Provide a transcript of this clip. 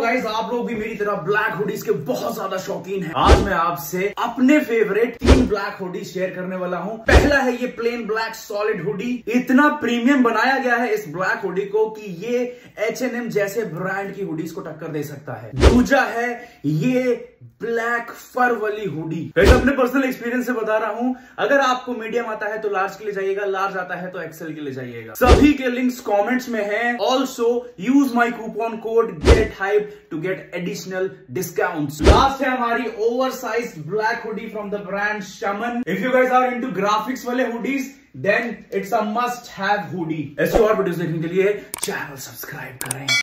Guys, आप लोग भी मेरी तरह ब्लैक हुडीज के बहुत ज्यादा शौकीन हैं। आज मैं आपसे अपने फेवरेट 3 ब्लैक हुडी शेयर करने वाला हूं। पहला है ये प्लेन ब्लैक सॉलिड हुडी। इतना प्रीमियम बनाया गया है इस ब्लैक हुडी को कि ये H&M जैसे ब्रांड की हुडीज को टक्कर दे सकता है। दूसरा है ये ब्लैक फर वाली हुडी। वैसे अपने पर्सनल एक्सपीरियंस से बता रहा हूं, अगर आपको मीडियम आता है तो लार्ज के लिए जाइएगा, लार्ज आता है तो एक्सेल के लिए जाइएगा। सभी के लिंक्स कमेंट्स में हैं। Also use my coupon code get hype to get additional discounts. Last है हमारी over size black hoodie from the brand Shaman. If you guys are into graphics वाले hoodies then it's a must have hoodie. ऐसे और videos देखने के लिए channel subscribe करें।